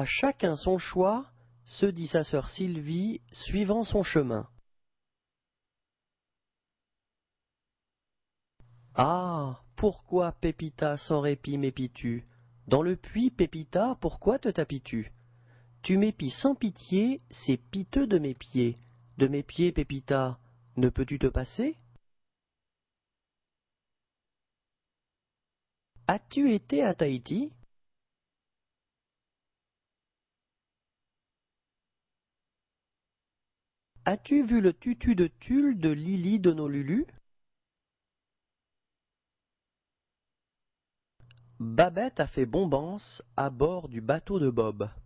À chacun son choix, se dit sa sœur Sylvie, suivant son chemin. Ah, pourquoi, Pépita, sans répit m'épies-tu? Dans le puits, Pépita, pourquoi te tapis-tu? Tu m'épies sans pitié, c'est piteux de mes pieds. De mes pieds, Pépita, ne peux-tu te passer? As-tu été à Tahiti? As-tu vu le tutu de tulle de Lily de nos Lulus? Babette a fait bombance à bord du bateau de Bob.